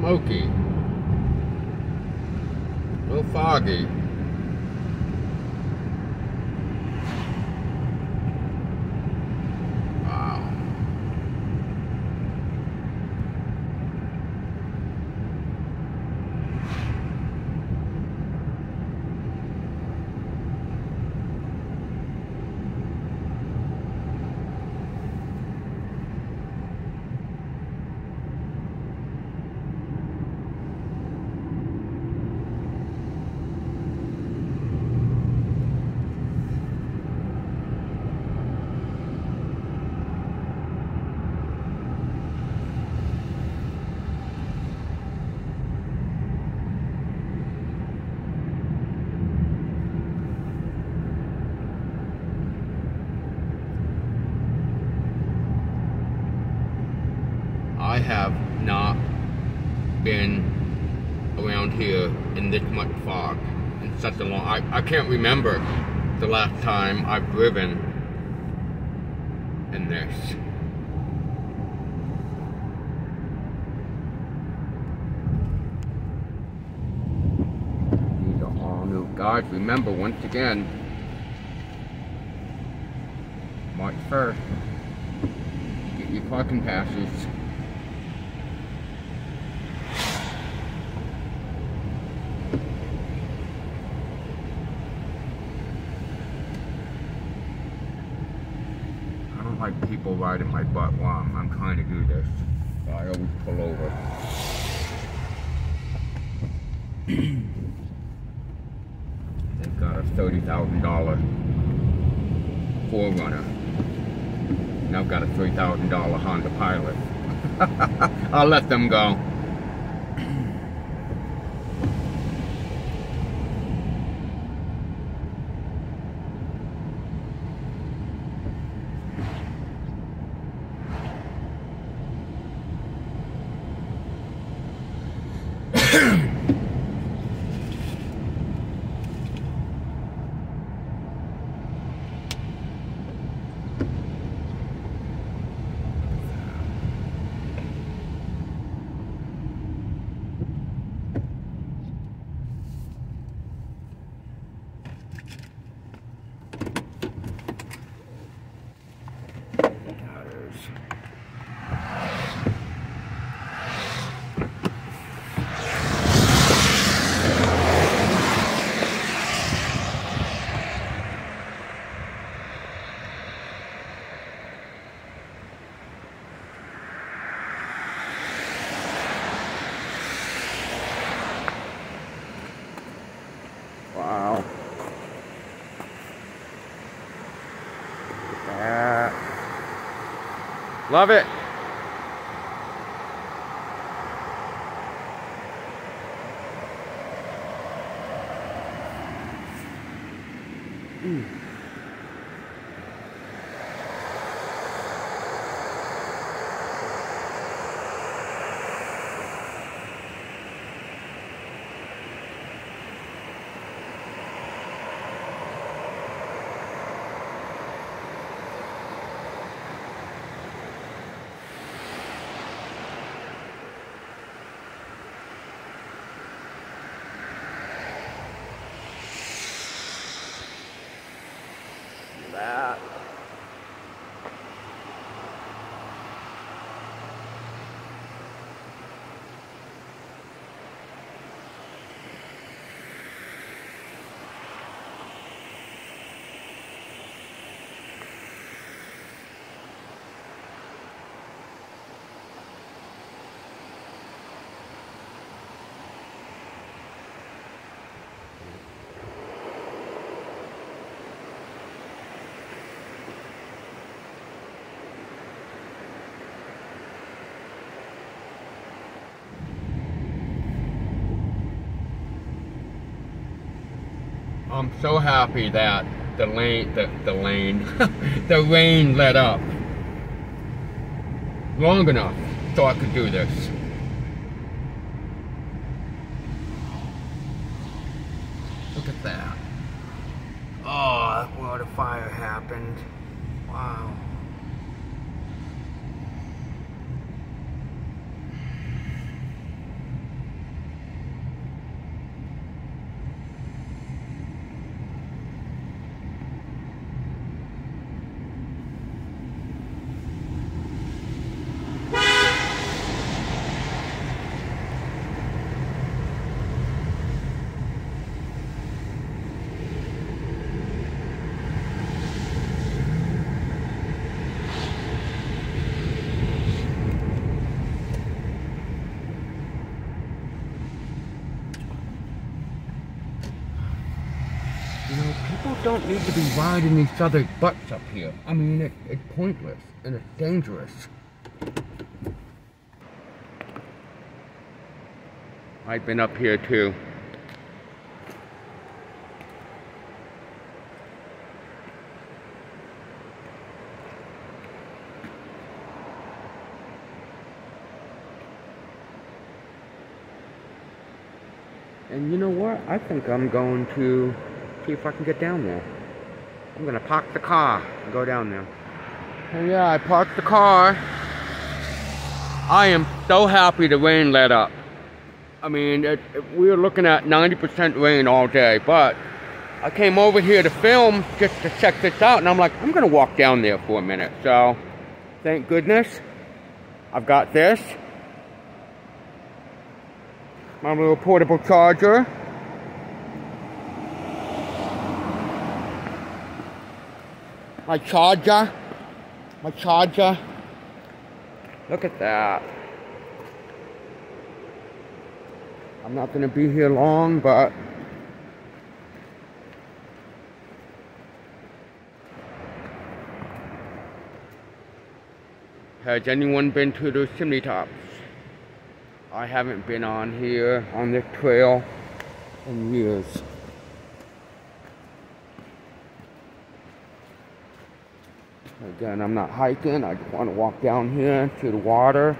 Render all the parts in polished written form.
smoky. A little foggy. Wow. I have not been around here in this much fog in such a long... I can't remember the last time I've driven in this. These are all new. Guys, remember, once again, March 1st, get your parking passes. Like people riding my butt while I'm trying to do this. So I always pull over. They've got a $30,000 4Runner. And I've got a $3,000 Honda Pilot. I'll let them go. Wow. Love it. That. I'm so happy that the rain let up long enough so I could do this. Look at that. Oh, that's where the fire happened. Wow. don't need to be riding each other's butts up here. I mean, it's pointless and it's dangerous. I've been up here too. And you know what? I think I'm going to see if I can get down there. I'm gonna park the car and go down there. And yeah, I parked the car. I am so happy the rain let up. I mean, we were looking at 90% rain all day, but I came over here to film just to check this out, and I'm like, I'm gonna walk down there for a minute. So, thank goodness, I've got this. My little portable charger. My charger. Look at that. I'm not gonna be here long, but has anyone been to those chimney tops? I haven't been on here, on this trail, in years. Again, I'm not hiking, I just want to walk down here to the water.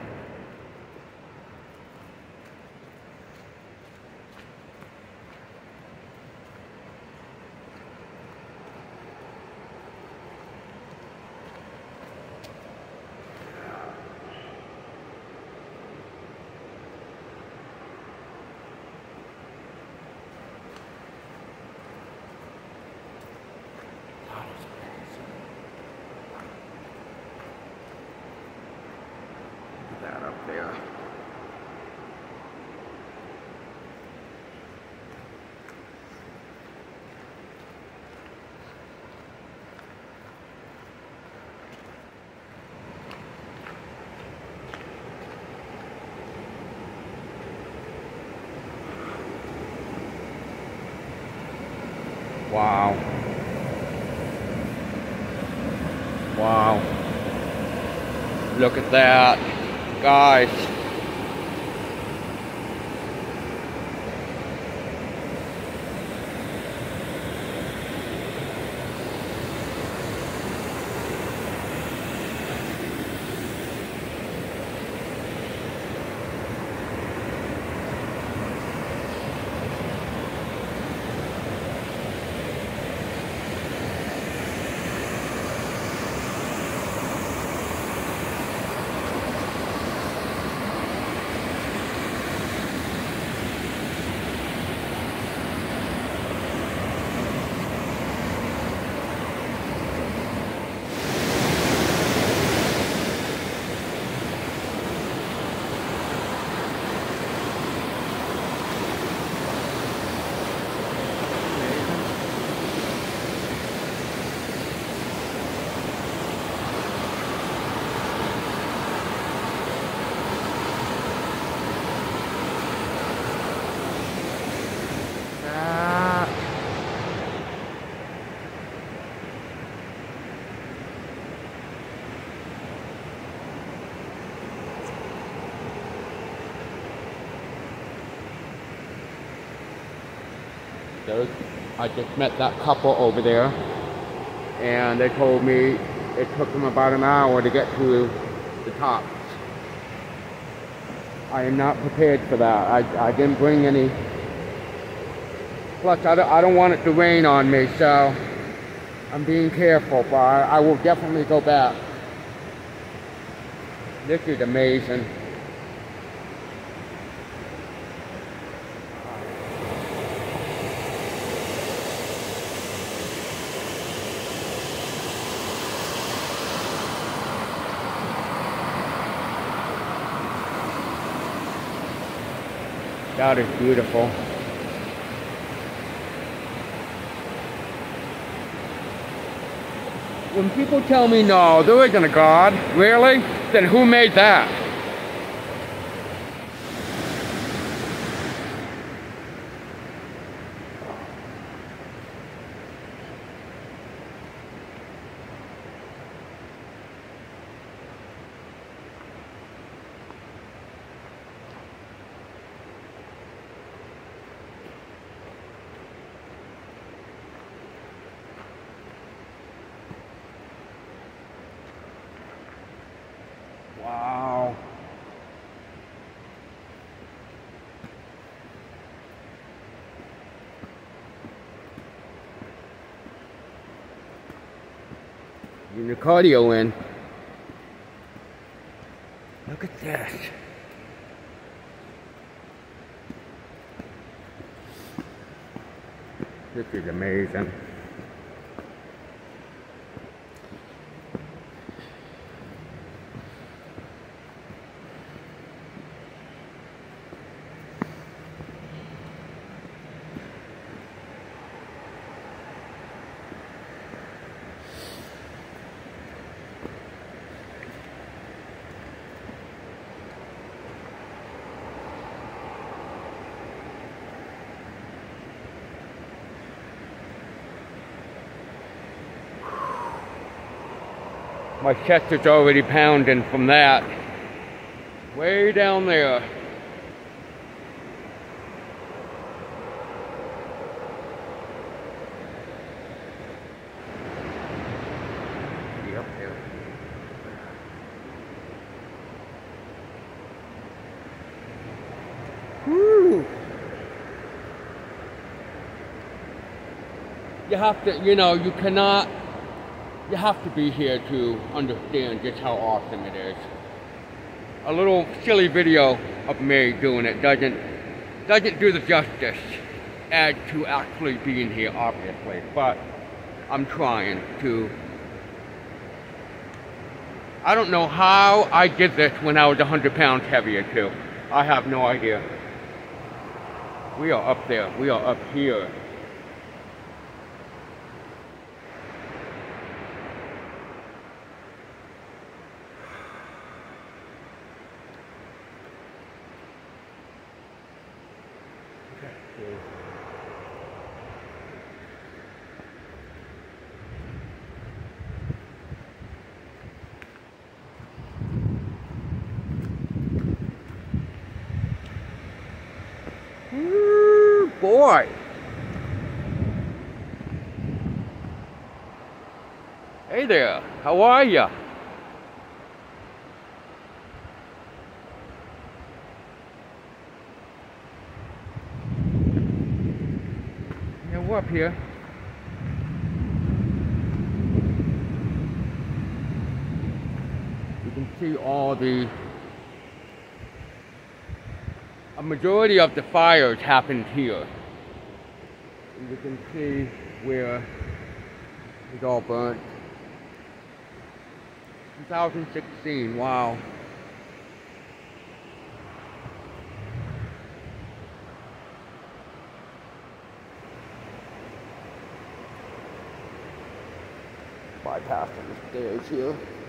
That up there. Wow. Wow. Look at that. Guys, I just met that couple over there, and they told me it took them about an hour to get to the top. I am not prepared for that. I didn't bring any. Plus, I don't want it to rain on me, so I'm being careful, but I will definitely go back. This is amazing. That is beautiful. When people tell me, no, there isn't a God, really? Then who made that? Wow. Getting your cardio in. Look at this. This is amazing. My chest is already pounding from that. Way down there. Be up there. Woo! You have to, you know, you cannot. You have to be here to understand just how awesome it is. A little silly video of me doing it doesn't do the justice as to actually being here, obviously. But I'm trying to. I don't know how I did this when I was 100 pounds heavier too. I have no idea. We are up there. We are up here. Ooh, boy. Hey there, how are ya? Yeah, we're up here. You can see all the a majority of the fires happened here. And you can see where it's all burnt. 2016, wow. Bypassing the stairs here.